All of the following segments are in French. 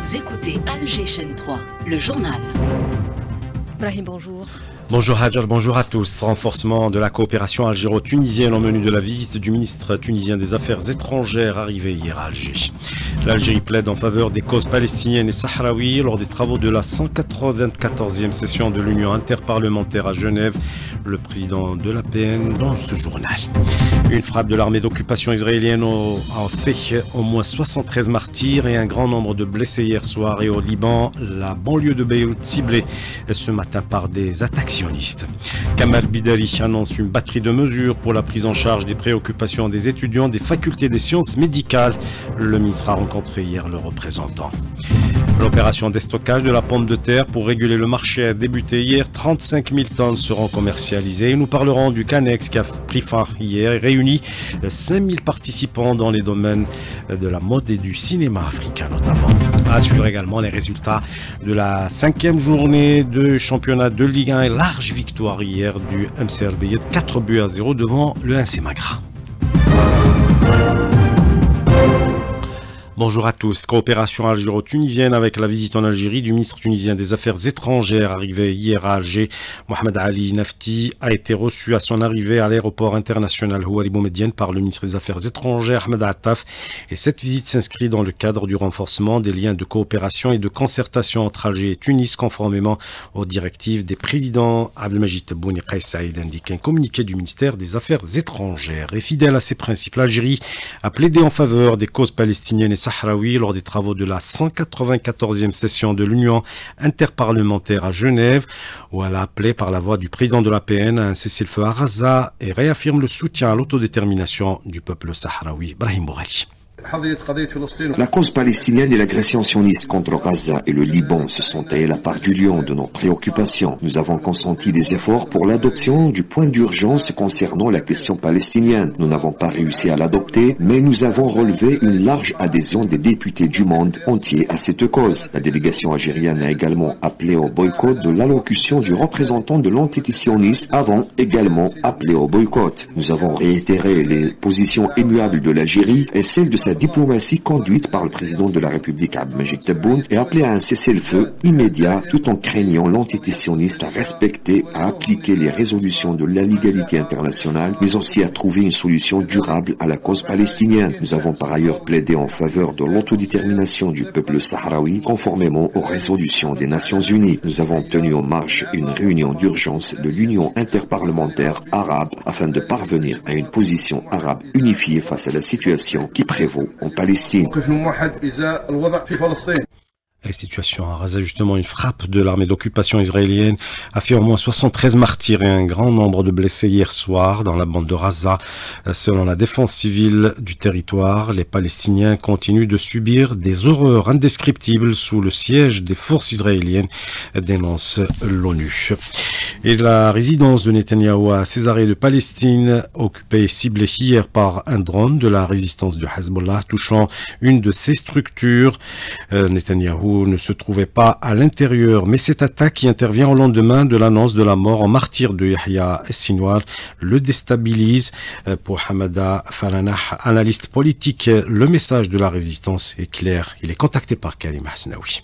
Vous écoutez Alger Chaîne 3, le journal. Brahim, bonjour. Bonjour Hadjar, bonjour à tous. Renforcement de la coopération algéro-tunisienne au menu de la visite du ministre tunisien des Affaires étrangères arrivé hier à Alger. L'Algérie plaide en faveur des causes palestiniennes et sahraouies lors des travaux de la 194e session de l'Union interparlementaire à Genève. Le président de l'APN dans ce journal. Une frappe de l'armée d'occupation israélienne a fait au moins 73 martyrs et un grand nombre de blessés hier soir. Et au Liban, la banlieue de Beyrouth ciblée ce matin par des attaques sionistes. Kamal Bidali annonce une batterie de mesures pour la prise en charge des préoccupations des étudiants des facultés des sciences médicales. Le ministre a rencontré hier le représentant. L'opération déstockage de la pomme de terre pour réguler le marché a débuté hier. 35 000 tonnes seront commercialisées. Nous parlerons du Canex qui a pris fin hier et réunit 5 000 participants dans les domaines de la mode et du cinéma africain notamment. À suivre également les résultats de la 5e journée de championnat de Ligue 1 et large victoire hier du MCRB 4-0 devant le NC Magra. Bonjour à tous. Coopération algéro-tunisienne avec la visite en Algérie du ministre tunisien des Affaires étrangères arrivé hier à Alger. Mohamed Ali Nafti a été reçu à son arrivée à l'aéroport international Houari Boumediene par le ministre des Affaires étrangères Ahmed Attaf. Et cette visite s'inscrit dans le cadre du renforcement des liens de coopération et de concertation entre Alger et Tunis conformément aux directives des présidents Abdelmajid Tebboune et Kais Saïd, indique un communiqué du ministère des Affaires étrangères. Et fidèle à ses principes, l'Algérie a plaidé en faveur des causes palestiniennes et sahraoui lors des travaux de la 194e session de l'Union interparlementaire à Genève, où elle a appelé par la voix du président de l'APN à un cessez-le-feu à Gaza et réaffirme le soutien à l'autodétermination du peuple sahraoui. Brahim Bourali. La cause palestinienne et l'agression sioniste contre Gaza et le Liban se sont taillés la part du lion de nos préoccupations. Nous avons consenti des efforts pour l'adoption du point d'urgence concernant la question palestinienne. Nous n'avons pas réussi à l'adopter, mais nous avons relevé une large adhésion des députés du monde entier à cette cause. La délégation algérienne a également appelé au boycott de l'allocution du représentant de l'entité sioniste, avant également appelé au boycott. Nous avons réitéré les positions immuables de l'Algérie et celles de sa diplomatie conduite par le président de la République Abdelmajid Tebboune et appelé à un cessez-le-feu immédiat tout en craignant l'entité sioniste à respecter, à appliquer les résolutions de la légalité internationale, mais aussi à trouver une solution durable à la cause palestinienne. Nous avons par ailleurs plaidé en faveur de l'autodétermination du peuple sahraoui conformément aux résolutions des Nations Unies. Nous avons tenu en marche une réunion d'urgence de l'Union interparlementaire arabe afin de parvenir à une position arabe unifiée face à la situation qui prévaut en Palestine. La situation à Gaza, justement, une frappe de l'armée d'occupation israélienne a fait au moins 73 martyrs et un grand nombre de blessés hier soir dans la bande de Gaza. Selon la défense civile du territoire, les Palestiniens continuent de subir des horreurs indescriptibles sous le siège des forces israéliennes, dénonce l'ONU. Et la résidence de Netanyahou à Césarée de Palestine, occupée et ciblée hier par un drone de la résistance de Hezbollah, touchant une de ses structures. Netanyahou ne se trouvait pas à l'intérieur, mais cette attaque qui intervient au lendemain de l'annonce de la mort en martyr de Yahya Sinwar le déstabilise. Pour Hamada Faranah, analyste politique, le message de la résistance est clair. Il est contacté par Karim Hasnaoui.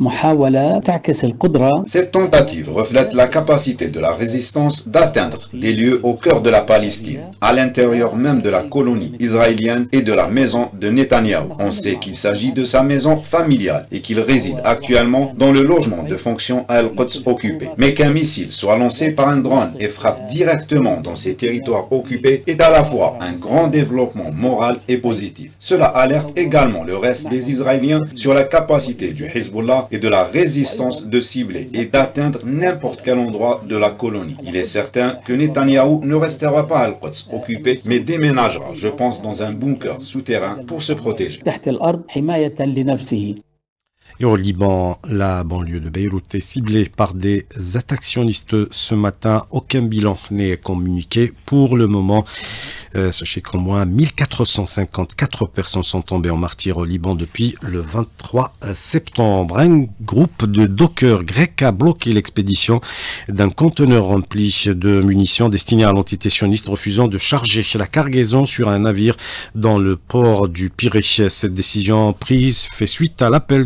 Cette tentative reflète la capacité de la résistance d'atteindre des lieux au cœur de la Palestine, à l'intérieur même de la colonie israélienne et de la maison de Netanyahou. On sait qu'il s'agit de sa maison familiale et qu'il réside actuellement dans le logement de fonction à Al-Quds occupé. Mais qu'un missile soit lancé par un drone et frappe directement dans ces territoires occupés est à la fois un grand développement moral et positif. Cela alerte également le reste des Israéliens sur la capacité du Hezbollah et de la résistance de cibler et d'atteindre n'importe quel endroit de la colonie. Il est certain que Netanyahou ne restera pas à Al-Quds occupé, mais déménagera, je pense, dans un bunker souterrain pour se protéger. Et au Liban, la banlieue de Beyrouth est ciblée par des attaques sionistes ce matin. Aucun bilan n'est communiqué pour le moment. Sachez qu'au moins 1454 personnes sont tombées en martyrs au Liban depuis le 23 septembre. Un groupe de dockers grecs a bloqué l'expédition d'un conteneur rempli de munitions destinées à l'entité sioniste, refusant de charger la cargaison sur un navire dans le port du Pirée. Cette décision prise fait suite à l'appel du syndicat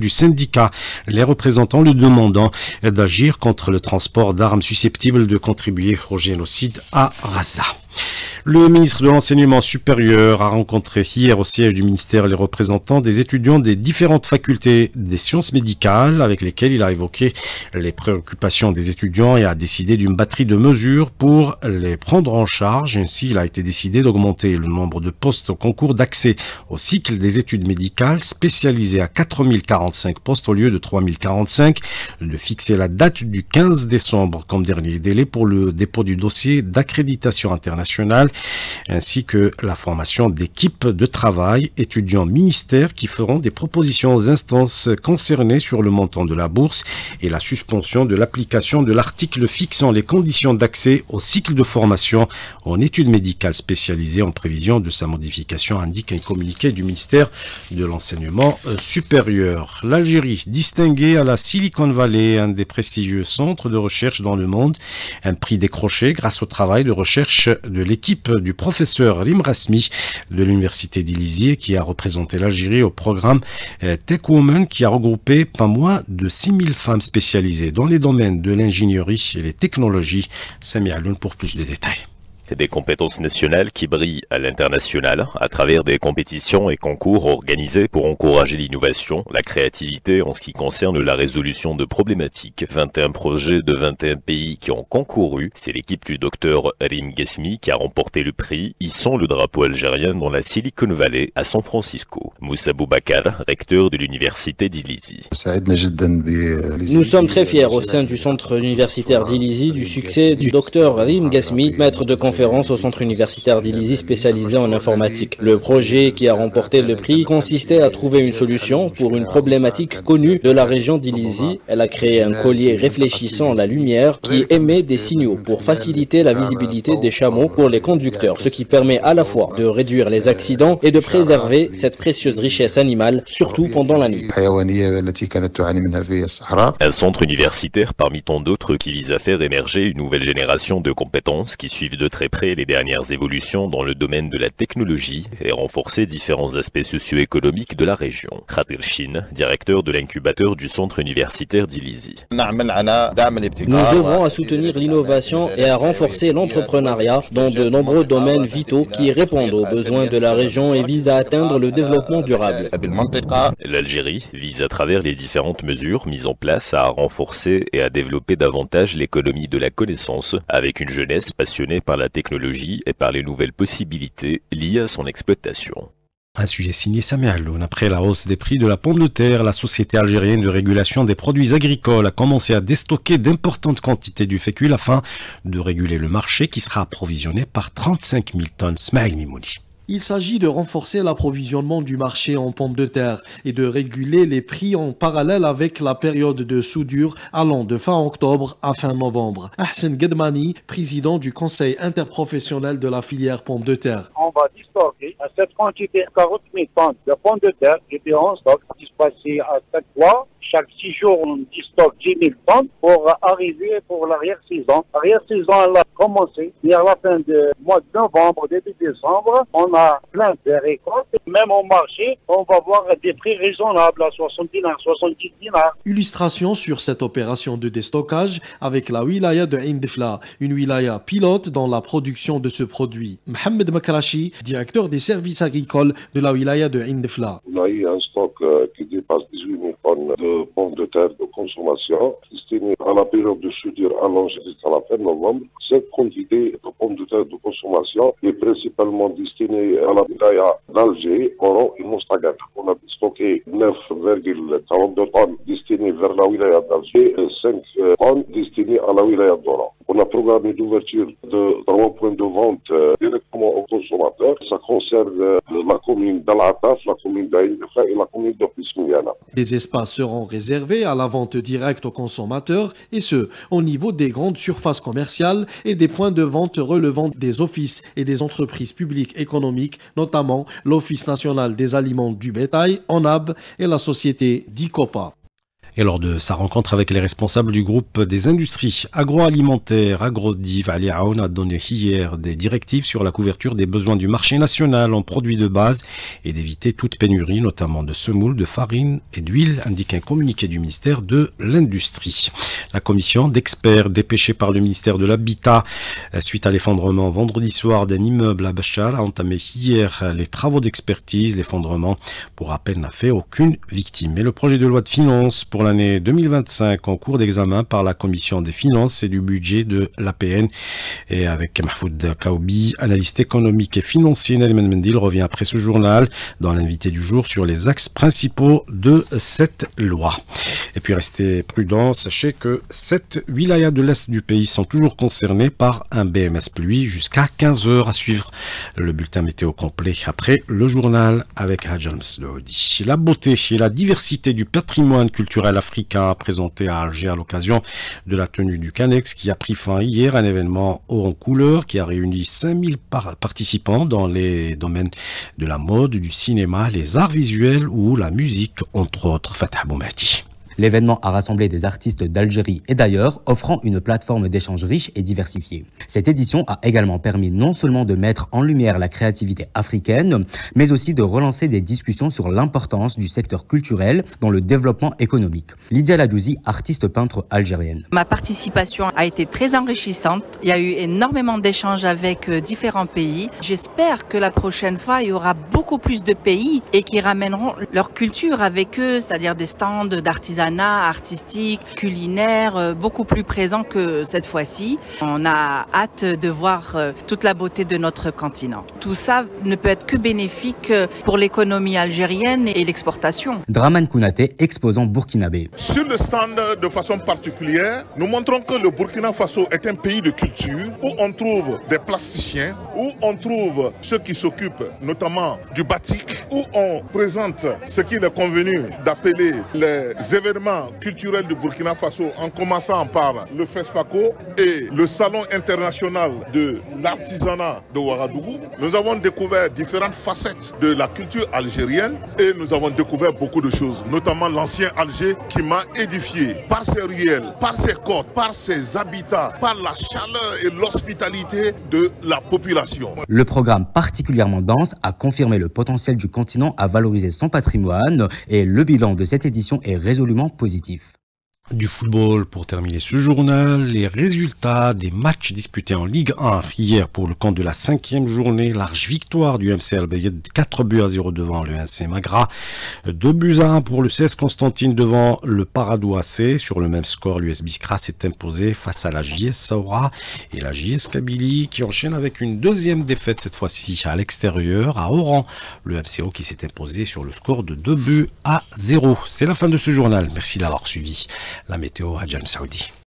syndicats, les représentants lui demandant d'agir contre le transport d'armes susceptibles de contribuer au génocide à Gaza. Le ministre de l'Enseignement supérieur a rencontré hier au siège du ministère les représentants des étudiants des différentes facultés des sciences médicales avec lesquels il a évoqué les préoccupations des étudiants et a décidé d'une batterie de mesures pour les prendre en charge. Ainsi, il a été décidé d'augmenter le nombre de postes au concours d'accès au cycle des études médicales spécialisées à 4045 postes au lieu de 3045, de fixer la date du 15 décembre comme dernier délai pour le dépôt du dossier d'accréditation internationale, ainsi que la formation d'équipes de travail, étudiants ministères qui feront des propositions aux instances concernées sur le montant de la bourse et la suspension de l'application de l'article fixant les conditions d'accès au cycle de formation en études médicales spécialisées en prévision de sa modification, indique un communiqué du ministère de l'Enseignement supérieur. L'Algérie, distinguée à la Silicon Valley, un des prestigieux centres de recherche dans le monde, un prix décroché grâce au travail de recherche de l'équipe du professeur Rim Rasmi de l'université d'Élysée qui a représenté l'Algérie au programme Tech Women qui a regroupé pas moins de 6000 femmes spécialisées dans les domaines de l'ingénierie et les technologies. Sami Aloun pour plus de détails. Des compétences nationales qui brillent à l'international à travers des compétitions et concours organisés pour encourager l'innovation, la créativité en ce qui concerne la résolution de problématiques. 21 projets de 21 pays qui ont concouru. C'est l'équipe du docteur Rim Ghasmi qui a remporté le prix, hissant le drapeau algérien dans la Silicon Valley à San Francisco. Moussa Boubakar, recteur de l'université d'Élysée. Nous sommes très fiers au sein du centre universitaire d'Élysée du succès du docteur Rim Ghasmi, maître de conférence au centre universitaire d'Élysée spécialisé en informatique. Le projet qui a remporté le prix consistait à trouver une solution pour une problématique connue de la région d'Élysée. Elle a créé un collier réfléchissant la lumière qui émet des signaux pour faciliter la visibilité des chameaux pour les conducteurs, ce qui permet à la fois de réduire les accidents et de préserver cette précieuse richesse animale, surtout pendant la nuit. Un centre universitaire parmi tant d'autres qui vise à faire émerger une nouvelle génération de compétences qui suivent de très près les dernières évolutions dans le domaine de la technologie et renforcer différents aspects socio-économiques de la région. Khadir Chine, directeur de l'incubateur du centre universitaire d'Élysée. Nous œuvrons à soutenir l'innovation et à renforcer l'entrepreneuriat dans de nombreux domaines vitaux qui répondent aux besoins de la région et visent à atteindre le développement durable. L'Algérie vise à travers les différentes mesures mises en place à renforcer et à développer davantage l'économie de la connaissance avec une jeunesse passionnée par la technologie et par les nouvelles possibilités liées à son exploitation. Un sujet signé Sami Aloun. Après la hausse des prix de la pomme de terre, la Société algérienne de régulation des produits agricoles a commencé à déstocker d'importantes quantités du fécule afin de réguler le marché qui sera approvisionné par 35 000 tonnes. Smaïl Mimouni. Il s'agit de renforcer l'approvisionnement du marché en pommes de terre et de réguler les prix en parallèle avec la période de soudure allant de fin octobre à fin novembre. Ahsen Gedmani, président du conseil interprofessionnel de la filière pommes de terre. On va distorquer à cette quantité 40 000 tonnes de pommes de terre qui étaient en stock, dispatchées à 7 fois. Chaque 6 jours, on distocke 10 000 tonnes pour arriver pour l'arrière-saison. L'arrière-saison, elle a commencé vers la fin du mois de novembre, début décembre. On a plein de récoltes. Même au marché, on va voir des prix raisonnables à 60 dinars, 70 dinars. Illustration sur cette opération de déstockage avec la wilaya de Ain Difla, une wilaya pilote dans la production de ce produit. Mohamed Makrachi, directeur des services agricoles de la wilaya de Ain Difla. On a eu un stock qui dépasse 18 000 tonnes de pommes de terre de consommation destinées à la période de soudure allongée jusqu'à la fin novembre. Cette quantité de pommes de terre de consommation est principalement destinée à la wilaya d'Alger, Oran et Mostagath. On a stocké 9,42 tonnes destinées vers la wilaya d'Alger et 5 tonnes destinées à la wilaya d'Oran. On a programmé l'ouverture de 3 points de vente directement aux consommateurs. Ça concerne la commune d'Al-Ataf, la commune d'Ain Difla et la commune de Pismiana. Des espaces seront réservés à la vente directe aux consommateurs et ce, au niveau des grandes surfaces commerciales et des points de vente relevant des offices et des entreprises publiques économiques, notamment l'Office national des aliments du bétail, ONAB, et la société DICOPA. Et lors de sa rencontre avec les responsables du groupe des industries agroalimentaires, Agrodiv Ali Aoun a donné hier des directives sur la couverture des besoins du marché national en produits de base et d'éviter toute pénurie, notamment de semoule, de farine et d'huile, indique un communiqué du ministère de l'Industrie. La commission d'experts dépêchée par le ministère de l'Habitat suite à l'effondrement vendredi soir d'un immeuble à Bachar a entamé hier les travaux d'expertise. L'effondrement, pour rappel, n'a fait aucune victime. Et le projet de loi de finances pour l'année 2025 en cours d'examen par la Commission des finances et du budget de l'APN. Et avec Mahfoud Kaoubi, analyste économique et financier, Naliman Mendil revient après ce journal dans l'invité du jour sur les axes principaux de cette loi. Et puis restez prudents, sachez que 7 wilayas de l'Est du pays sont toujours concernés par un BMS pluie jusqu'à 15h à suivre le bulletin météo complet après le journal avec Hadjan Mesloudi. La beauté et la diversité du patrimoine culturel africain présenté à Alger à l'occasion de la tenue du Canex qui a pris fin hier, un événement haut en couleur qui a réuni 5000 participants dans les domaines de la mode, du cinéma, les arts visuels ou la musique, entre autres. Fatah Boumati. L'événement a rassemblé des artistes d'Algérie et d'ailleurs, offrant une plateforme d'échange riche et diversifiée. Cette édition a également permis non seulement de mettre en lumière la créativité africaine, mais aussi de relancer des discussions sur l'importance du secteur culturel dans le développement économique. Lydia Ladouzi, artiste peintre algérienne. Ma participation a été très enrichissante. Il y a eu énormément d'échanges avec différents pays. J'espère que la prochaine fois, il y aura beaucoup plus de pays et qui ramèneront leur culture avec eux, c'est-à-dire des stands d'artisanat artistique, culinaire, beaucoup plus présent que cette fois-ci. On a hâte de voir toute la beauté de notre continent. Tout ça ne peut être que bénéfique pour l'économie algérienne et l'exportation. Draman Kounaté, exposant burkinabé. Sur le stand, de façon particulière, nous montrons que le Burkina Faso est un pays de culture où on trouve des plasticiens, où on trouve ceux qui s'occupent notamment du batik, où on présente ce qu'il est convenu d'appeler les événements culturels du Burkina Faso, en commençant par le FESPACO et le Salon international de l'artisanat de Ouagadougou. Nous avons découvert différentes facettes de la culture algérienne et nous avons découvert beaucoup de choses, notamment l'ancien Alger qui m'a édifié par ses ruelles, par ses côtes, par ses habitats, par la chaleur et l'hospitalité de la population. Le programme particulièrement dense a confirmé le potentiel du continent à valoriser son patrimoine et le bilan de cette édition est résolument positif. Du football pour terminer ce journal, les résultats des matchs disputés en Ligue 1 hier pour le compte de la 5e journée, large victoire du MC Al Bayed, 4-0 devant le MC Magra, 2-1 pour le CS Constantine devant le Paradou AC. Sur le même score, l'US Biskra s'est imposé face à la JS Saoura et la JS Kabylie qui enchaîne avec une deuxième défaite cette fois-ci à l'extérieur à Oran. Le MCO qui s'est imposé sur le score de 2-0. C'est la fin de ce journal. Merci d'avoir suivi. La météo à Jan Saoudi.